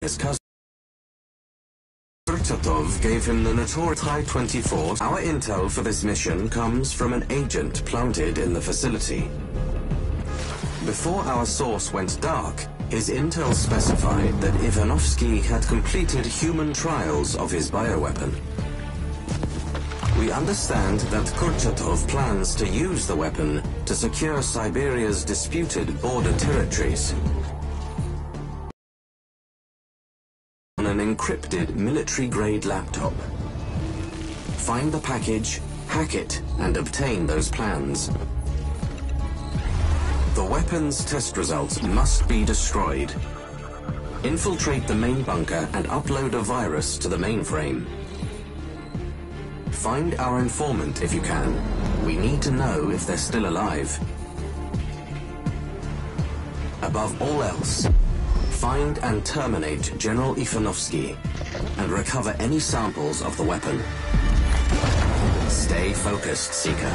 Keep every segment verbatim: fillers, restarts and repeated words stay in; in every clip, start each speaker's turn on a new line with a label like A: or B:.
A: his cousin Kurchatov gave him the notorious I twenty-four. Our intel for this mission comes from an agent planted in the facility. Before our source went dark, his intel specified that Ivanovsky had completed human trials of his bioweapon. We understand that Kurchatov plans to use the weapon to secure Siberia's disputed border territories. On an encrypted military-grade laptop. Find the package, hack it, and obtain those plans. The weapon's test results must be destroyed. Infiltrate the main bunker and upload a virus to the mainframe. Find our informant if you can. We need to know if they're still alive. Above all else, find and terminate General Ivanovsky and recover any samples of the weapon. Stay focused, Seeker.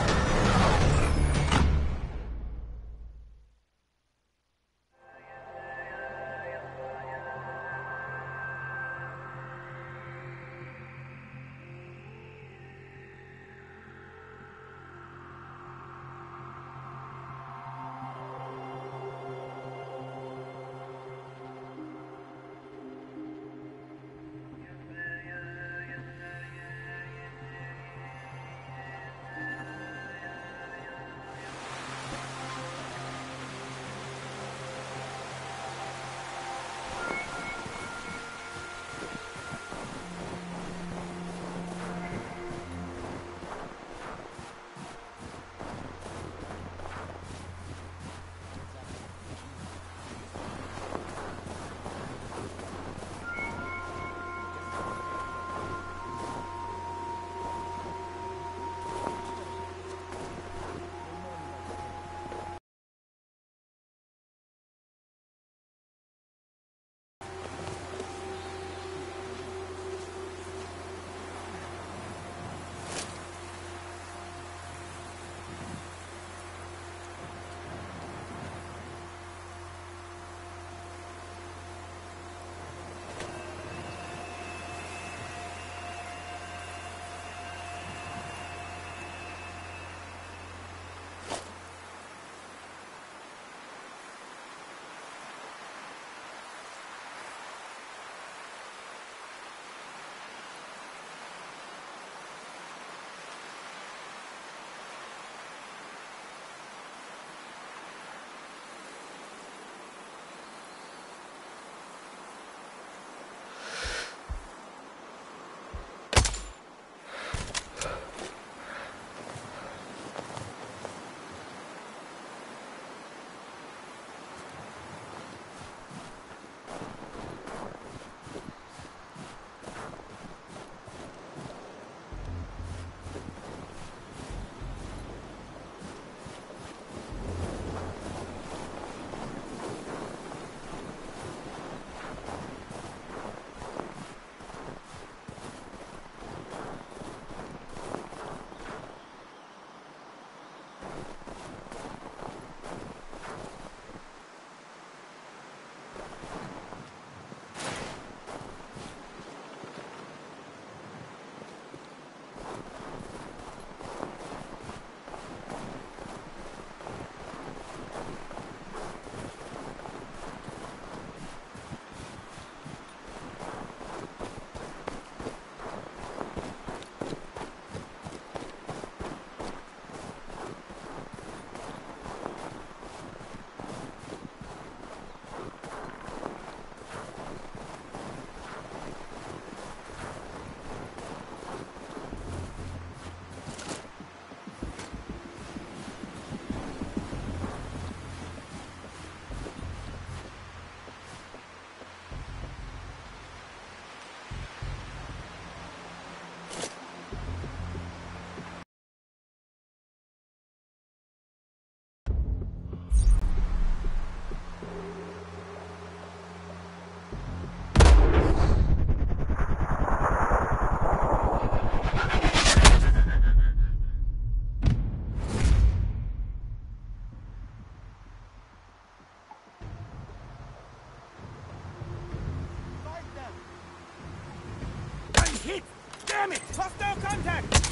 B: Hit! Damn it! Hostile contact!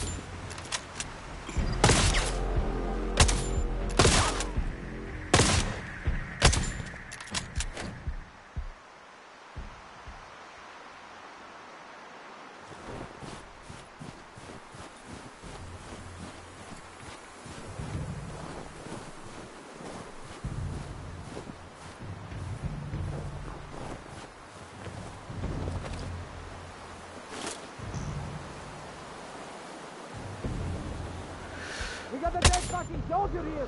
B: We got a dead fucking soldier here!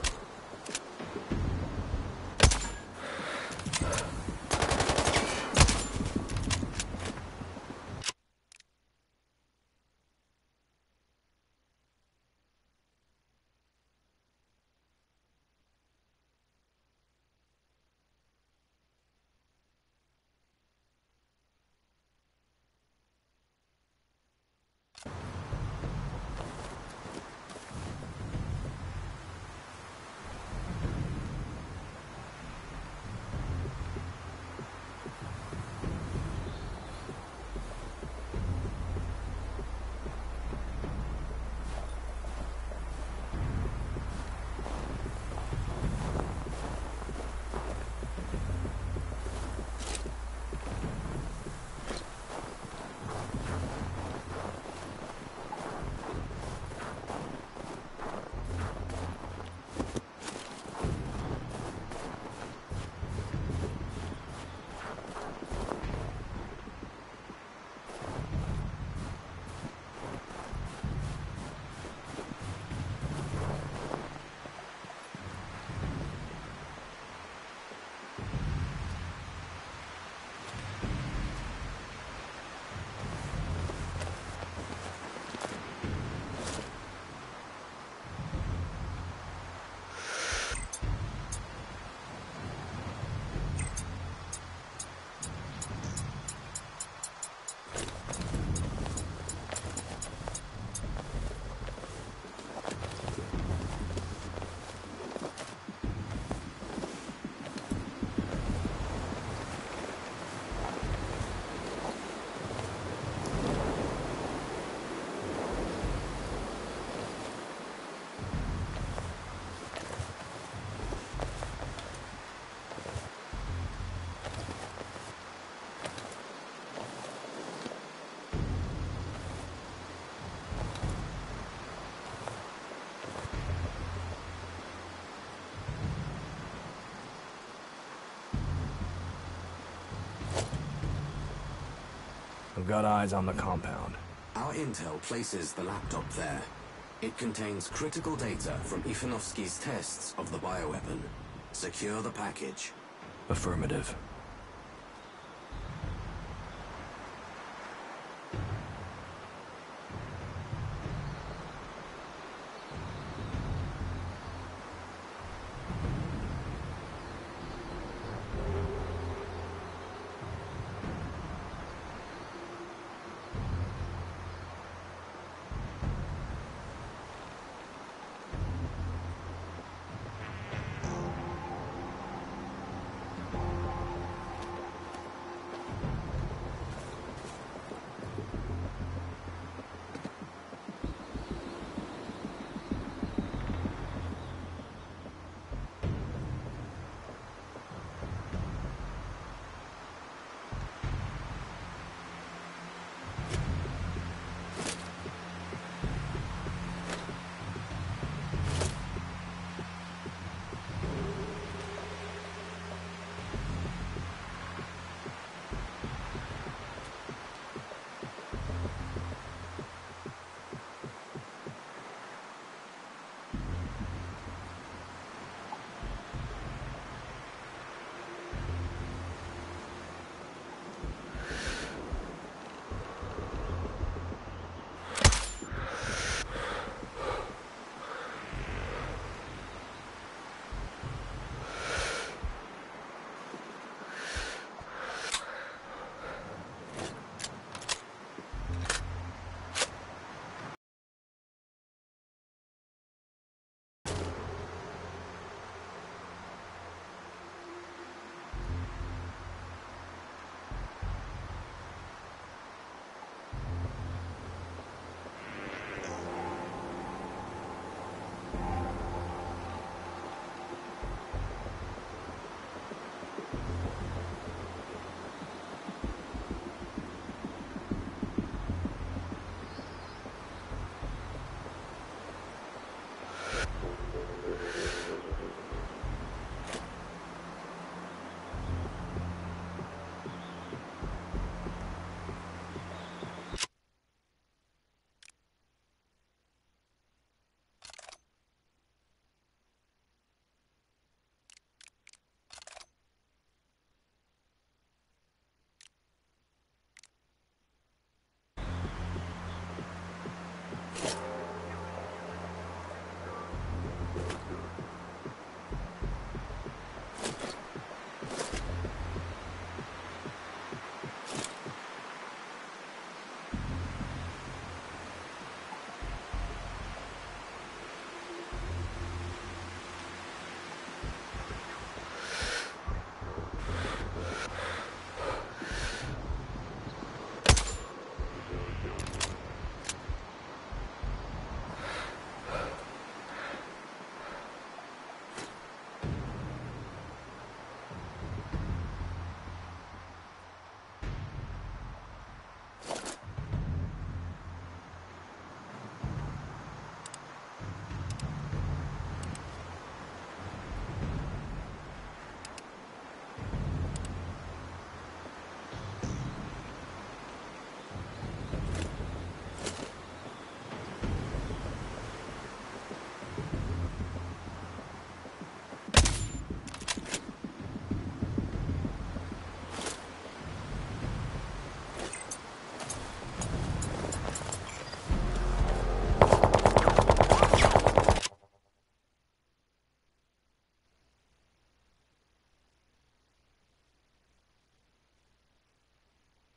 C: I've got eyes on the compound.
A: Our intel places the laptop there. It contains critical data from Ivanovsky's tests of the bioweapon. Secure the package.
C: Affirmative.